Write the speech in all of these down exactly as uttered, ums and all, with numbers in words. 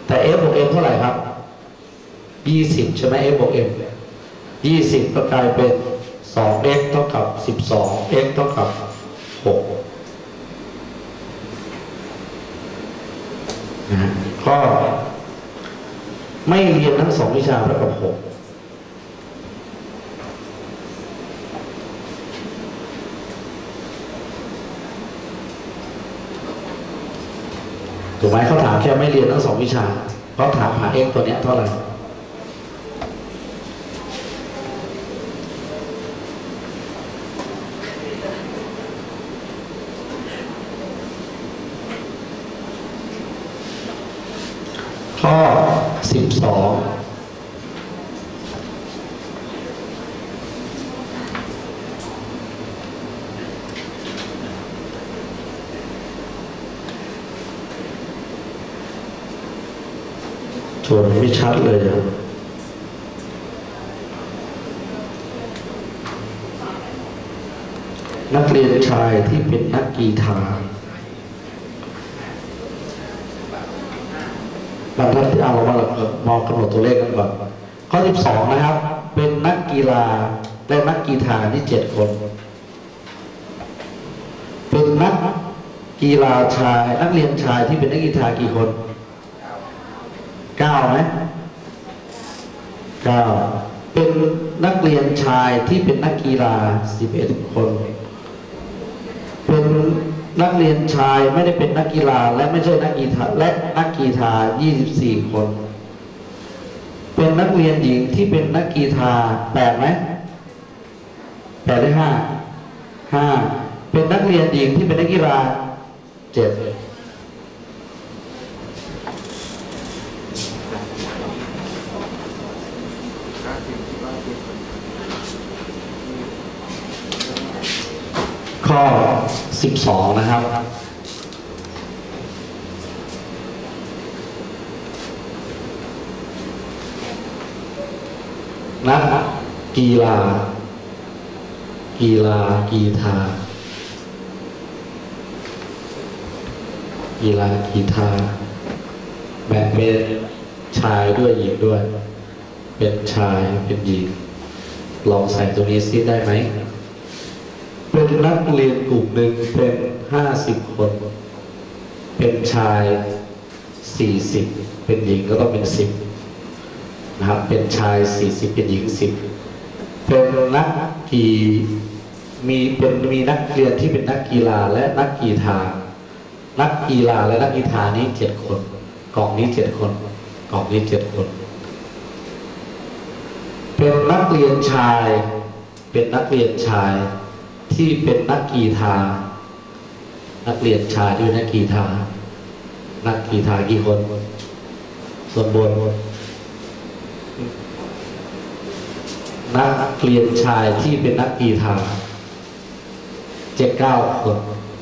แต่ f บวก m เท่าไหร่ครับยี่สิบใช่ไหม f บวก m ยี่สิบก็กลายเป็น สอง x เท่ากับสิบสอง x เท่ากับหกนะฮะก็ไม่เรียนทั้งสองวิชาเท่ากับหกถูกไหมเขาถามแค่ไม่เรียนทั้งสองวิชาเขาถามหา x ตัวเนี้ยเท่าไหร่ข้อสิบสองส่วนไม่ชัดเลยนะนักเรียนชายที่เป็นนักกีฬาบรรทัดที่เอาเรามามองกำหนดตัวเลขกันก่อนข้อสิบสองนะครับเป็นนักกีฬาและนักกีฬาที่เจ็ดคนเป็นนักกีฬาชายนักเรียนชายที่เป็นนักกีฬากี่คนเก้าไหมเก้าเป็นนักเรียนชายที่เป็นนักกีฬาสิบเอ็ดคนเป็นนักเรียนชายไม่ได้เป็นนักกีฬาและไม่ใช่นักกีฬาและนักกีฬายี่สิบสี่คนเป็นนักเรียนหญิงที่เป็นนักกีฬาแปดไหมแปดได้ห้าห้าเป็นนักเรียนหญิงที่เป็นนักกีฬาเจ็ดข้อสิบสองนะครับนักกีฬากีฬากีฬากีฬากีฬาแบ่งเป็นชายด้วยหญิงด้วยเป็นชายเป็นหญิงลองใส่ตัวนี้ซิได้ไหมเป็นนักเรียนกลุ่มหนึ่งเป็นห้าสิบคนเป็นชายสี่สิบเป็นหญิงก็ต้องเป็นสิบนะครับเป็นชายสี่สิบเป็นหญิงสิบเป็นนักกีมีเป็นมีนักเรียนที่เป็นนักกีฬาและนักกีฬานักกีฬาและนักกีฬานี้เจ็ดคนกองนี้เจ็ดคนกองนี้เจ็ดคนเป็นนักเรียนชายเป็นนักเรียนชายที่เป็นนักกีฬานักเรียนชายที่เป็นนักกีฬานักกีฬากี่คนส่วนบนนักเรียนชายที่เป็นนักกีฬาเจ็ดเก้าคน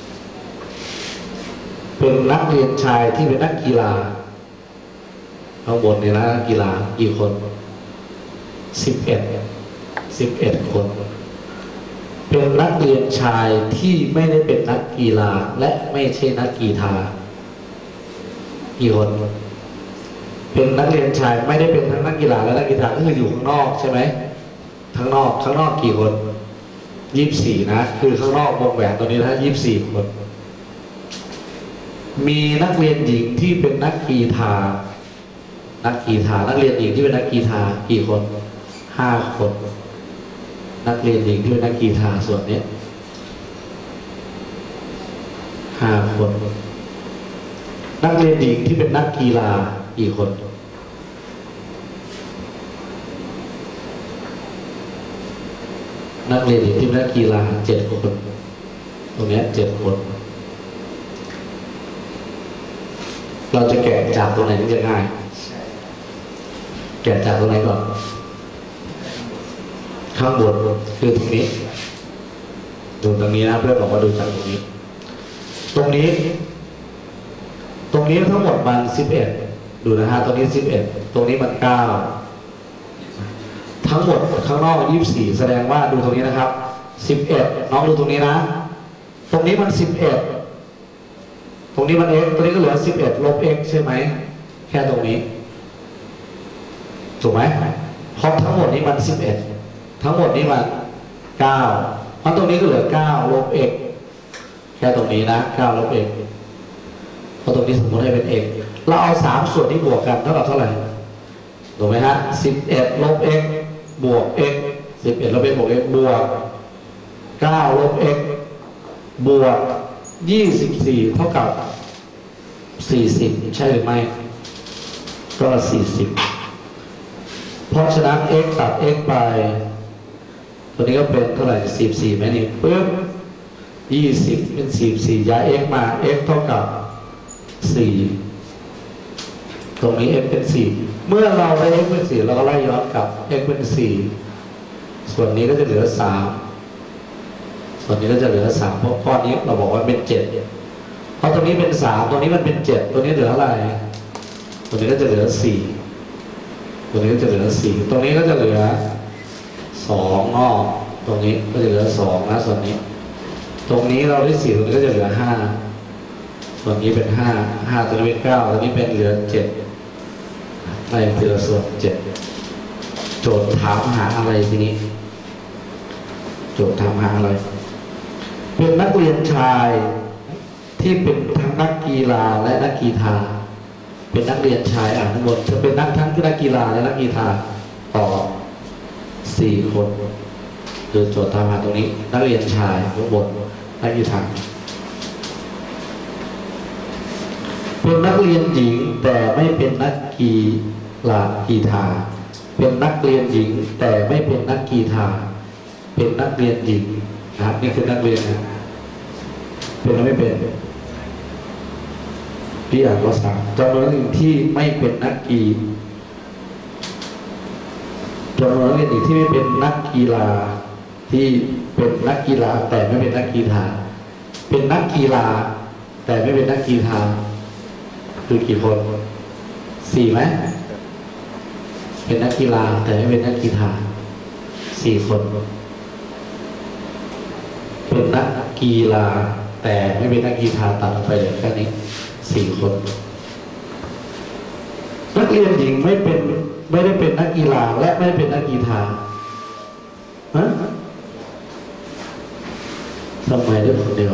เป็นนักเรียนชายที่เป็นนักกีฬาข้างบนเนี่ยนะนักกีฬากี่คนสิบเอ็ดสิบเอ็ดคนเป็นนักเรียนชายที่ไม่ได้เป็นนักกีฬาและไม่ใช่นักกีฬากี่คนเป็นนักเรียนชายไม่ได้เป็นทั้งนักกีฬาและนักกีฬาก็คืออยู่ข้างนอกใช่ไหมข้างนอกข้างนอกกี่คนยี่สิบสี่นะคือข้างนอกวงแหวนตัวนี้นะยี่สิบสี่คนมีนักเรียนหญิงที่เป็นนักกีฬานักกีฬานักเรียนหญิงที่เป็นนักกีฬากี่คนห้าคนนักเรียนหญิงที่เป็นนักกีฬาส่วนนี้ห้าคนนักเรียนหญิงที่เป็นนักกีฬากี่คนนักเรียนหญิงที่เป็นนักกีฬาเจ็ดคนตรงนี้เจ็ดคนเราจะแกะจากตรงไหนที่จะง่ายแกะจากตรงไหนก่อนข้างบนคือตรงนี้ดูตรงนี้นะเพื่อนบอกว่าดูจากตรงนี้ตรงนี้ตรงนี้ทั้งหมดมันสิบเอ็ดดูนะฮะตรงนี้สิบเอ็ดตรงนี้มันเก้าทั้งหมดข้างนอกยี่สิบสี่แสดงว่าดูตรงนี้นะครับสิบเอ็ดน้องดูตรงนี้นะตรงนี้มันสิบเอ็ดตรงนี้มัน x ตรงนี้ก็เหลือสิบเอ็ดลบ x ใช่ไหมแค่ตรงนี้ถูกไหมเพราะทั้งหมดนี้มันสิบเอ็ดทั้งหมดนี้มันเก้าเพราะตรงนี้ก็เหลือเก้าลบ x แค่ตรงนี้นะเก้าลบ x เพราะตรงนี้สมมติให้เป็น x เราเอาสามส่วนที่บวกกันเท่ากับเท่าไหร่ถูกไหมฮะสิบเอ็ดลบ x บวก x สิบเอ็ดลบ x บวก x บวกเก้าลบ x บวกยี่สิบสี่เท่ากับสี่สิบใช่หรือไม่ก็สี่สิบเพราะฉะนั้น x ตัด x ไปตัวนี้ก็เป็นเท่าไหร่สี่สิบสี่ไหมนี่ปึ๊บยี่สิบเป็นสี่สิบสี่ย้าย x มา x เท่ากับสี่ตรงนี้ x เป็นสี่เมื่อเราได้ x เป็นสี่เราก็ไล่ย้อนกลับ x เป็นสี่ส่วนนี้ก็จะเหลือสามส่วนนี้ก็จะเหลือสามเพราะข้อนี้เราบอกว่าเป็นเจ็ดเพราะตรงนี้เป็นสามตรงนี้มันเป็นเจ็ดตัวนี้เหลืออะไรตัวนี้ก็จะเหลือสี่ตัวนี้ก็จะเหลือสี่ตรงนี้ก็จะเหลือสองงอกตรงนี้ก็จะเหลือสองนะส่วนนี้ตรงนี้เราได้สี่ตรงนี้ก็จะเหลือห้าส่วนนี้เป็นห้าห้าตัวนี้เป็นเก้าตัวนี้เป็นเหลือเจ็ดในทีละส่วนเจ็ดโจทย์ถามหาอะไรทีนี้โจทย์ถามหาอะไรเป็นนักเรียนชายที่เป็นทั้งนักกีฬาและนักกีฬาเป็นนักเรียนชายอ่านทั้งหมดจะเป็นนักทั้งนักกีฬาและนักกีฬาต่อสี่คนคือโจทย์ถามหาตรงนี้นักเรียนชายทั้งหมดนักกีฬาเป็นนักเรียนหญิงแต่ไม่เป็นนักกีฬากีฬาเป็นนักเรียนหญิงแต่ไม่เป็นนักกีฬาเป็นนักเรียนหญิงนะครับนี่คือนักเรียนนะเป็นหรือไม่เป็นพี่อ่านข้อสามจำนวนนักเรียนที่ไม่เป็นนักกีจำนวนนักเรียนที่ไม่เป็นนักกีฬาที่เป็นนักกีฬาแต่ไม่เป็นนักกีฬาเป็นนักกีฬาแต่ไม่เป็นนักกีฬาคือกี่คนสี่ไหมเป็นนักกีฬาแต่ไม่เป็นนักกีฬาสี่คนเป็นนักกีฬาแต่ไม่เป็นนักกีฬาตัดออกไปเลยแค่นี้สี่คนนักเรียนหญิงไม่เป็นไม่ได้เป็นนักกีฬาและไม่ได้เป็นนักกีฬาฮะทำไมได้คนเดียว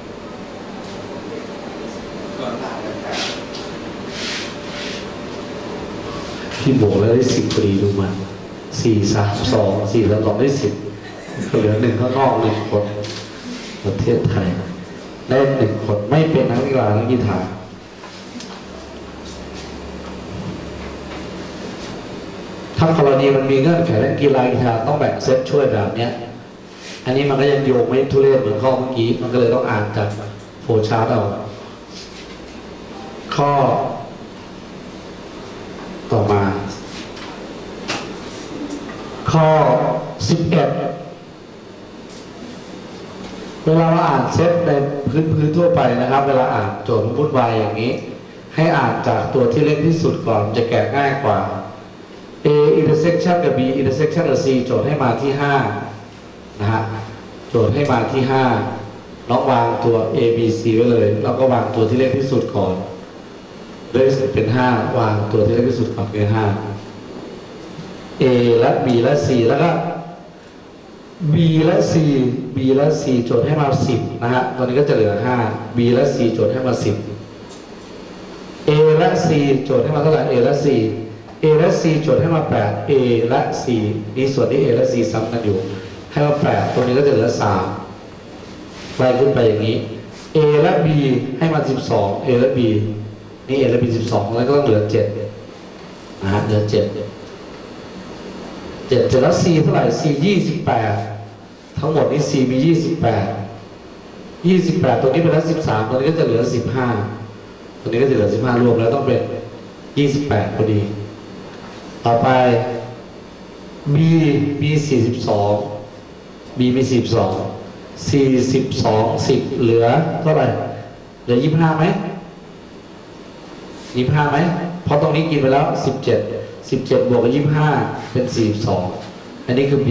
พี่โบแล้วได้สิบพอดีดูมันสี่สามสองสี่สามสองได้สิบเหลือหนึ่งข้างนอกหนึ่งคนประเทศไทยได้หนึ่งคนไม่เป็นนักกีฬานักกีฬาถ้ากรณีมันมีเงื่อนไขเรื่องกีฬากีฬาต้องแบ่งเซตช่วยแบบเนี้ยอันนี้มันก็ยังโยงไม่ทุเรศเหมือนข้อเมื่อกี้มันก็เลยต้องอ่านจากโฟล์ชาร์ตเอาข้อต่อมาข้อสิบเอ็ดเวลาเราอ่านเซตในพื้นพื้นทั่วไปนะครับเวลาอ่านโจทย์วุ่นวายอย่างนี้ให้อ่านจากตัวที่เล็กที่สุดก่อนจะแก้ง่ายกว่า A intersection กับ B intersection กับ C โจทย์ให้มาที่ห้านะฮะโจทย์ให้มาที่ห้าน้องวางตัว A B C ไว้เลยแล้วก็วางตัวที่เล็กที่สุดก่อนเลขเป็นห้าวางตัวที่เล็กที่สุดก่อนคือห้า A และ B และ C แล้วก็ B และ C B และ C โจทย์ให้มาสิบนะฮะตอนนี้ก็จะเหลือห้า B และ C โจทย์ให้มาสิบ A และ C โจทย์ให้มาเท่าไหร่ A และ C A และ C โจทย์ให้มาแปด A และ C นี่ส่วนที่ A และ C ซ้ำกันอยู่ให้มาแปดตัวนี้ก็จะเหลือสามไล่ขึ้นไปอย่างนี้ A และ B ให้มาสิบสอง A และ B นี่ A และ B สิบสองแล้วก็ต้องเหลือเจ็ดนะฮะเหลือเจ็ดเจ็ดเสร็จแล้ว C เท่าไหร่ C ยี่สิบแปดทั้งหมดนี้ C มียี่สิบแปดยี่สิบแปดตัวนี้เป็นแล้วสิบสามตัวนี้ก็จะเหลือสิบห้าตัวนี้ก็จะเหลือสิบห้ารวมแล้วต้องเป็นยี่สิบแปดพอดีต่อไป B มีสี่สิบสอง B มีสี่สิบสอง สี่สิบสองสิบเหลือเท่าไหร่เหลือยี่สิบห้าไหมยี่สิบห้าไหมเพราะตรงนี้กินไปแล้วสิบเจ็ดสิบเจ็ดบวกกับยี่สิบห้าเป็นสี่สิบสองอันนี้คือ B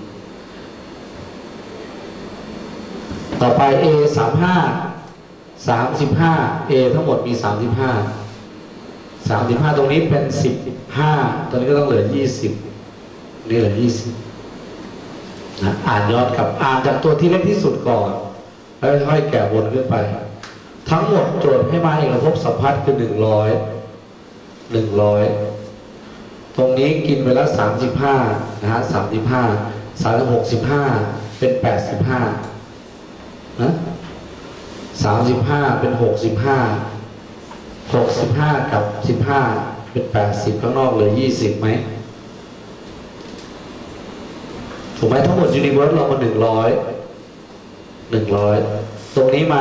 ต่อไป A สามสิบห้า สามสิบห้า A ทั้งหมดมีสามสิบห้าสามสิบห้าตรงนี้เป็นสิบห้าตอนนี้ก็ต้องเหลือยี่สิบนี่เหลือยี่สิบนะอ่านย้อนกลับอ่านจากตัวที่เล็กที่สุดก่อนแล้วค่อยแกะวนขึ้นไปทั้งหมดโจทย์ให้มาเอกภพสัมพัทธ์คือหนึ่งร้อยหนึ่งร้อยตรงนี้กินไปแล้วสามสิบห้านะฮะสามสิบห้าสามหกสิบห้าเป็นแปดสิบห้านะสามสิบห้าเป็นหกสิบห้าหกสิบห้ากับสิบห้าเป็นแปดสิบข้างนอกเหลือยี่สิบไหมถูกไหมทั้งหมดยูนิเวิร์สเรามาหนึ่งร้อยหนึ่งร้อยตรงนี้มัน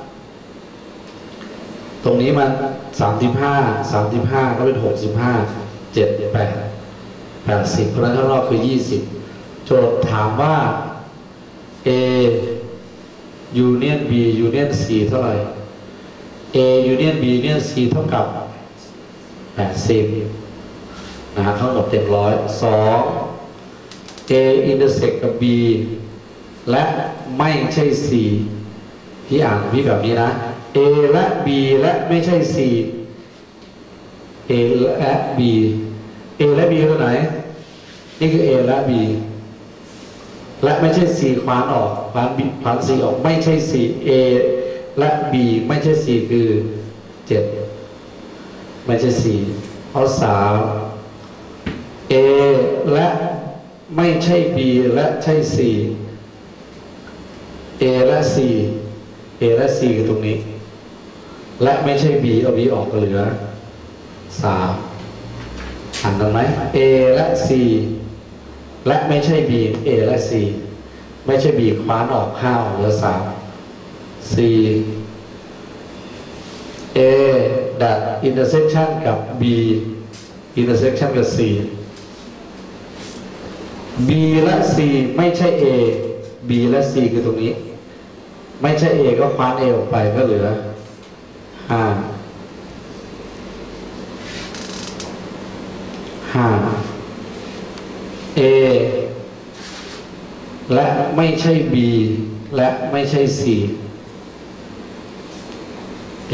ตรงนี้มันสามสิบห้าสามสิบห้าก็เป็นหกสิบห้าเจ็ดแปดแปดสิบเพราะนั้นข้างนอกคือยี่สิบโจทย์ถามว่า A union B union C เท่าไหร่ A union B union C เท่ากับแปดสิบนะฮะทั้งหมดเต็มร้อยสอง A intersect กับ B และไม่ใช่ C พี่อ่านพี่แบบนี้นะ A และ B และไม่ใช่ C A และ B A และ B ตัวไหนนี่คือ A และ B และไม่ใช่ C ควานออกควาน B ควาน C ออกไม่ใช่ C A และ B ไม่ใช่ C คือเจ็ดไม่ใช่ C เอาสาม A และไม่ใช่ B และใช่ C A และ C A และ C คือตรงนี้และไม่ใช่ B เอา B ออกก็เหลือสามอ่านกันไหม A และ C และไม่ใช่ B A และ C ไม่ใช่ B คว้านออกห้าเหลือสาม C A ดัด intersection กับ B intersection กับ C B และ C ไม่ใช่ A B และ C คือตรงนี้ไม่ใช่ A ก็คว้าน A ออกไปก็เหลือห้าห้า A และไม่ใช่ B และไม่ใช่ C A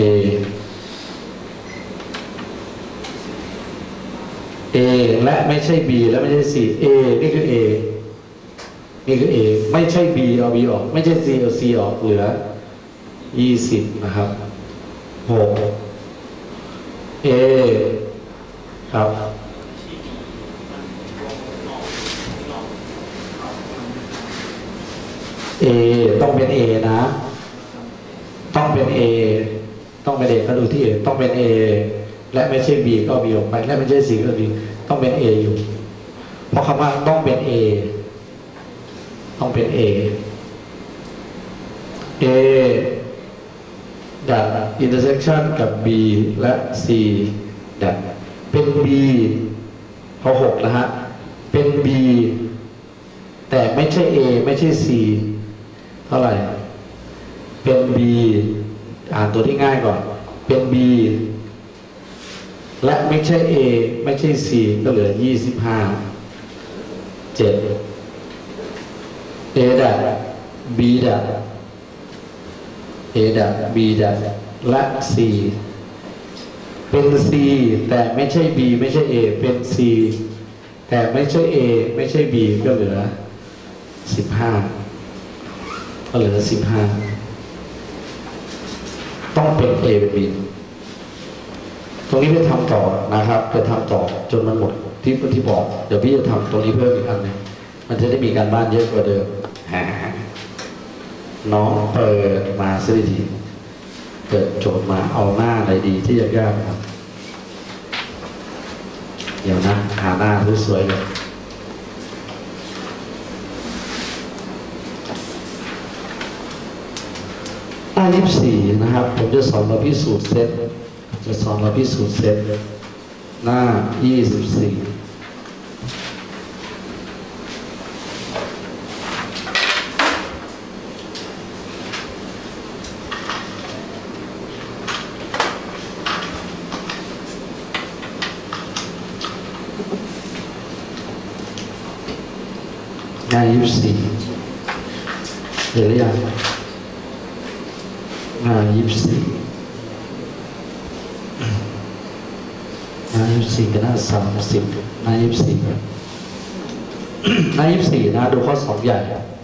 A และไม่ใช่ B และไม่ใช่ C A นี่คือ A นี่คือ A ไม่ใช่ B เอา B ออกไม่ใช่ C เอา C ออกเหลือยี่สิบนะครับหก A ครับA ต้องเป็น A นะต้องเป็น A ต้องเป็น A ก็ดูที่ A ต้องเป็น A และไม่ใช่ B ก็ B ออกไปและไม่ใช่ C ก็ B ต้องเป็น A อยู่เพราะคำว่าต้องเป็น A ต้องเป็น A A ดัด intersection กับ B และ C ดัดเป็น B พอหกนะฮะเป็น B แต่ไม่ใช่ A ไม่ใช่ C เท่าไหร่เป็น B อ่านตัวที่ง่ายก่อนเป็น B และไม่ใช่ A ไม่ใช่ C ก็เหลือยี่สิบห้า เจ็ด A ดัด B ดัด A ดัด B ดัดและ C เป็น C แต่ไม่ใช่ B ไม่ใช่ A เป็น C แต่ไม่ใช่ A ไม่ใช่ B ก็เหลือสิบห้าก็เหลือสิบห้าต้องเป็น A เป็น B ตรงนี้ไปทำต่อนะครับไปทำต่อจนมันหมดที่ที่บอกเดี๋ยวพี่จะทำตรงนี้เพิ่มอีกอันหนึ่งมันจะได้มีการบ้านเยอะกว่าเดิมน้องเปิดมาสักทีเปิดโจทย์มาเอาหน้าอะไรดีที่ยากๆครับเดี๋ยวนะหาหน้าสวยๆเลยหน้ายี่สิบสี่นะครับผมจะสอนเราพิสูจน์เซตจะสอนเราพิสูจน์เซตหน้ายี่สิบสี่หน้ายี่สิบสี่เดี๋ยวหรือยังหน้ายี่สิบสี่ยี่สิบสี่กับหน้าสามสิบหน้ายี่สิบสี่หน้ายี่สิบสี่นะดูข้อสองใหญ่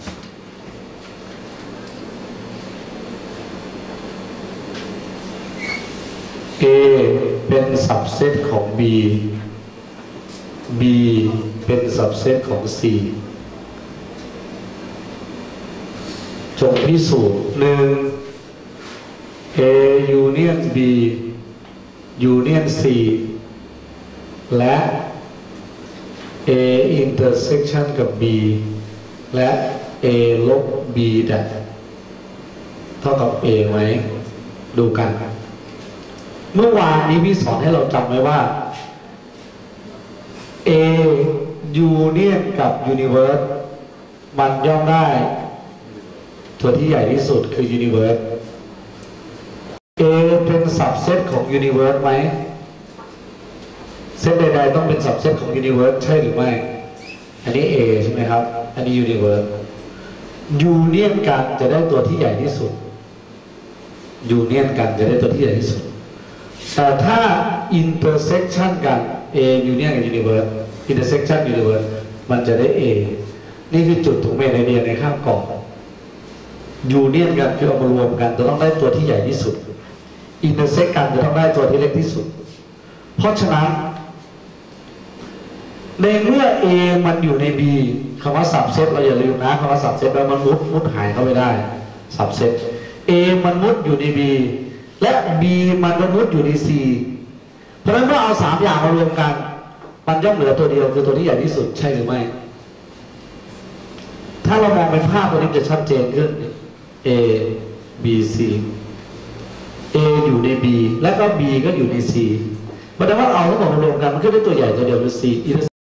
A เป็นสับเซตของ B B เป็นสับเซตของ C จงพิสูจน์หนึ่ง A union B union C และ A intersection กับ B และ A ลบ B ดัดเท่ากับ A ไหมดูกันเมื่อวานนี้พี่สอนให้เราจำไว้ว่า A union กับ universe มันย่อมได้ตัวที่ใหญ่ที่สุดคือ universe A เป็นสับเซตของ universe ไหมเซตใดๆต้องเป็นสับเซตของ universe ใช่หรือไม่อันนี้ A ใช่ไหมครับอันนี้ universe union กันจะได้ตัวที่ใหญ่ที่สุด union กันจะได้ตัวที่ใหญ่ที่สุดแต่ถ้า intersection กัน A union กับ universe intersection universe มันจะได้ A นี่คือจุดของเมนไอเดียในข้ามกล่อง union กันคือเอามารวมกันจะต้องได้ตัวที่ใหญ่ที่สุด intersect กันจะต้องได้ตัวที่เล็กที่สุดเพราะฉะนั้นในเมื่อ A มันอยู่ใน B คำว่า subset เราอย่าลืมนะคำว่า subset แล้วมันมุดมุดหายเข้าไปได้ subset A มันมุดอยู่ใน B และ B มันก็มุดอยู่ใน C เพราะฉะนั้นเมื่อเอาสามอย่างมารวมกันมันย่อมเหลือตัวเดียวคือตัวที่ใหญ่ที่สุดใช่หรือไม่ถ้าเรามองเป็นภาพตัวนี้จะชัดเจนขึ้น A B C A อยู่ใน B และก็ B ก็อยู่ใน C เพราะฉะนั้นว่าเอาทั้งหมดมารวมกันมันก็ได้ตัวใหญ่ตัวเดียวคือ C